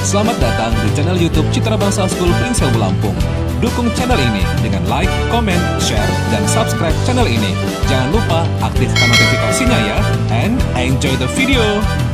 Selamat datang di channel YouTube Citra Bangsa School Prince Ilmu Lampung. Dukung channel ini dengan like, comment, share, dan subscribe channel ini. Jangan lupa aktifkan notifikasinya ya, and enjoy the video!